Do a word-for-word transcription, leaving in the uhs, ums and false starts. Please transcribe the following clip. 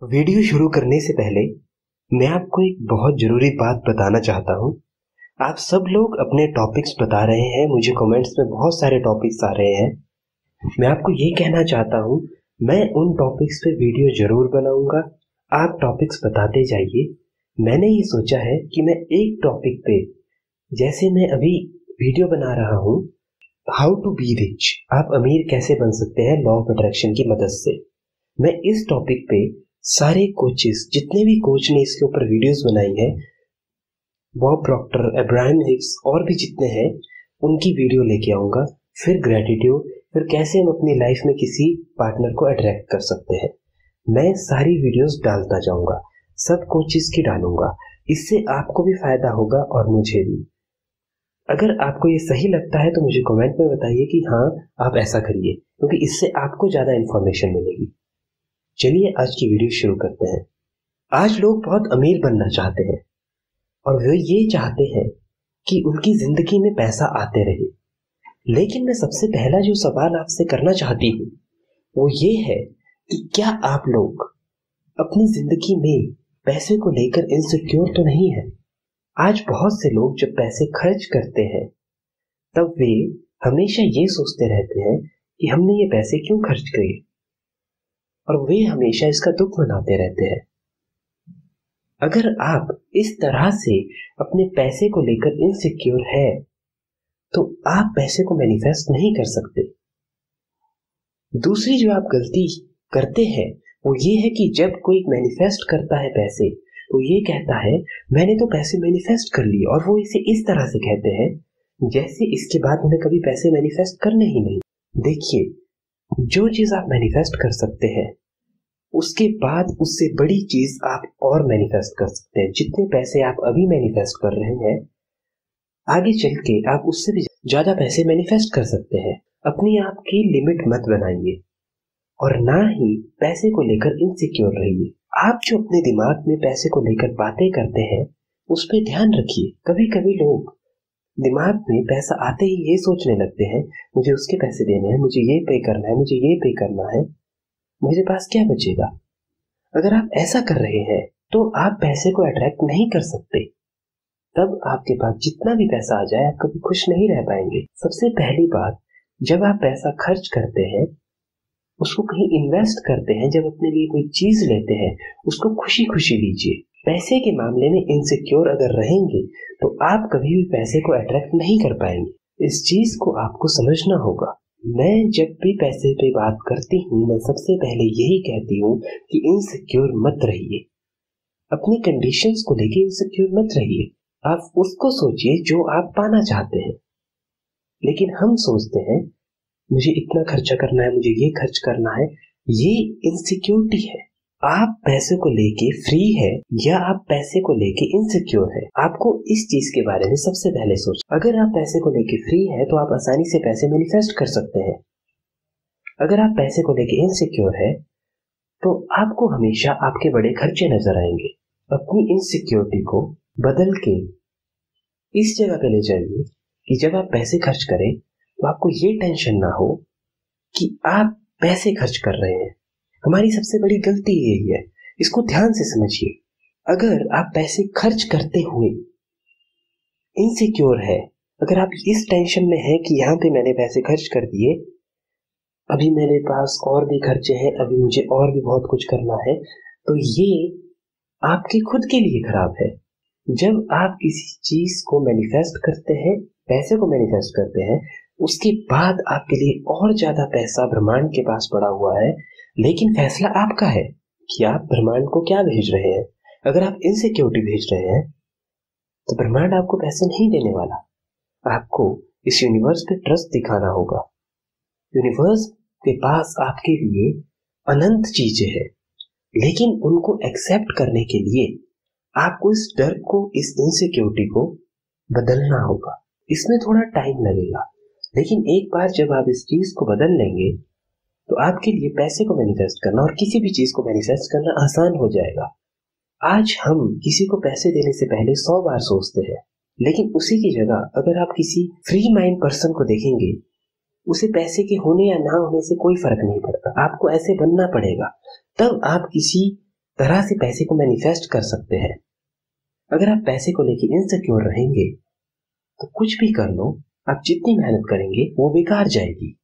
Video शुरू करने से पहले मैं आपको एक बहुत ज़रूरी बात बताना चाहता हूँ। आप सब लोग अपने टॉपिक्स बता रहे हैं, मुझे कमेंट्स में बहुत सारे टॉपिक्स आ रहे हैं। मैं आपको ये कहना चाहता हूँ, मैं उन टॉपिक्स पे वीडियो ज़रूर बनाऊँगा। आप टॉपिक्स बताते जाइए। मैंने ये सोचा है कि मैं एक टॉपिक पे, जैसे मैं अभी वीडियो बना रहा हूँ, हाउ टू बी रिच, आप अमीर कैसे बन सकते हैं लॉ ऑफ अट्रैक्शन की मदद से, मैं इस टॉपिक पे सारे कोचेस, जितने भी कोच ने इसके ऊपर वीडियोस बनाई है, बॉब प्रॉक्टर, अब्राहम हिक्स और भी जितने हैं, उनकी वीडियो लेके आऊँगा। फिर ग्रेटिट्यूड, फिर कैसे हम अपनी लाइफ में किसी पार्टनर को अट्रैक्ट कर सकते हैं, मैं सारी वीडियोस डालता जाऊँगा, सब कोचेस की डालूंगा। इससे आपको भी फायदा होगा और मुझे भी। अगर आपको ये सही लगता है तो मुझे कमेंट में बताइए कि हाँ आप ऐसा करिए, क्योंकि इससे आपको ज़्यादा इन्फॉर्मेशन मिलेगी। चलिए आज की वीडियो शुरू करते हैं। आज लोग बहुत अमीर बनना चाहते हैं और वे ये चाहते हैं कि उनकी जिंदगी में पैसा आते रहे। लेकिन मैं सबसे पहला जो सवाल आपसे करना चाहती हूँ वो ये है कि क्या आप लोग अपनी जिंदगी में पैसे को लेकर इनसिक्योर तो नहीं है? आज बहुत से लोग जब पैसे खर्च करते हैं तब वे हमेशा ये सोचते रहते हैं कि हमने ये पैसे क्यों खर्च किए, और वे हमेशा इसका दुख मनाते रहते हैं। अगर आप इस तरह से अपने पैसे को लेकर इनसिक्योर है तो आप पैसे को मैनिफेस्ट नहीं कर सकते। दूसरी जो आप गलती करते हैं वो ये है कि जब कोई मैनिफेस्ट करता है पैसे, तो ये कहता है मैंने तो पैसे मैनिफेस्ट कर लिए, और वो इसे इस तरह से कहते हैं जैसे इसके बाद उन्हें कभी पैसे मैनिफेस्ट करने ही नहीं। देखिए, जो चीज आप मैनिफेस्ट कर सकते हैं उसके बाद उससे बड़ी चीज आप और मैनिफेस्ट कर सकते हैं। जितने पैसे आप अभी मैनिफेस्ट कर रहे हैं, आगे चल के आप उससे भी ज्यादा पैसे मैनिफेस्ट कर सकते हैं। अपनी आप की लिमिट मत बनाइए और ना ही पैसे को लेकर इनसिक्योर रहिए। आप जो अपने दिमाग में पैसे को लेकर बातें करते हैं उस पर ध्यान रखिए। कभी कभी लोग दिमाग में पैसा आते ही ये सोचने लगते हैं मुझे उसके पैसे देने हैं, मुझे ये पे करना है, मुझे ये पे करना है, मेरे पास क्या बचेगा। अगर आप ऐसा कर रहे हैं तो आप पैसे को अट्रैक्ट नहीं कर सकते। तब आपके पास जितना भी पैसा आ जाए आप कभी खुश नहीं रह पाएंगे। सबसे पहली बात, जब आप पैसा खर्च करते हैं उसको कहीं इन्वेस्ट करते हैं, जब अपने लिए कोई चीज लेते हैं उसको खुशी खुशी लीजिए। पैसे के मामले में इनसिक्योर अगर रहेंगे तो आप कभी भी पैसे को अट्रैक्ट नहीं कर पाएंगे। इस चीज को आपको समझना होगा। मैं जब भी पैसे पे बात करती हूँ मैं सबसे पहले यही कहती हूँ कि इनसिक्योर मत रहिए, अपनी कंडीशंस को लेके इनसिक्योर मत रहिए। आप उसको सोचिए जो आप पाना चाहते हैं। लेकिन हम सोचते हैं मुझे इतना खर्चा करना है, मुझे ये खर्च करना है, ये इनसिक्योरिटी है। आप पैसे को लेके फ्री है या आप पैसे को लेके इनसिक्योर है, आपको इस चीज के बारे में सबसे पहले सोच। अगर आप पैसे को लेके फ्री है तो आप आसानी से पैसे मैनिफेस्ट कर सकते हैं। अगर आप पैसे को लेके इनसिक्योर है तो आपको हमेशा आपके बड़े खर्चे नजर आएंगे। अपनी इनसिक्योरिटी को बदल के इस जगह पे ले जाइए कि जब आप पैसे खर्च करें तो आपको ये टेंशन ना हो कि आप पैसे खर्च कर रहे हैं। हमारी सबसे बड़ी गलती यही है, इसको ध्यान से समझिए। अगर आप पैसे खर्च करते हुए इनसिक्योर है, अगर आप इस टेंशन में है कि यहाँ पे मैंने पैसे खर्च कर दिए, अभी मेरे पास और भी खर्चे हैं, अभी मुझे और भी बहुत कुछ करना है, तो ये आपके खुद के लिए खराब है। जब आप किसी चीज को मैनिफेस्ट करते हैं, पैसे को मैनिफेस्ट करते हैं, उसके बाद आपके लिए और ज्यादा पैसा ब्रह्मांड के पास पड़ा हुआ है, लेकिन फैसला आपका है कि आप ब्रह्मांड को क्या भेज रहे हैं। अगर आप इनसिक्योरिटी भेज रहे हैं तो ब्रह्मांड आपको पैसे नहीं देने वाला। आपको इस यूनिवर्स पे ट्रस्ट दिखाना होगा। यूनिवर्स के पास आपके लिए अनंत चीजें हैं, लेकिन उनको एक्सेप्ट करने के लिए आपको इस डर को, इस इनसिक्योरिटी को बदलना होगा। इसमें थोड़ा टाइम लगेगा, लेकिन एक बार जब आप इस चीज को बदल लेंगे तो आपके लिए पैसे को मैनिफेस्ट करना और किसी भी चीज को मैनिफेस्ट करना आसान हो जाएगा। आज हम किसी को पैसे देने से पहले सौ बार सोचते हैं, लेकिन उसी की जगह अगर आप किसी फ्री माइंड पर्सन को देखेंगे, उसे पैसे के होने या ना होने से कोई फर्क नहीं पड़ता, आपको ऐसे बनना पड़ेगा। तब आप किसी तरह से पैसे को मैनिफेस्ट कर सकते हैं। अगर आप पैसे को लेकर इनसिक्योर रहेंगे तो कुछ भी कर लो, आप जितनी मेहनत करेंगे वो बेकार जाएगी।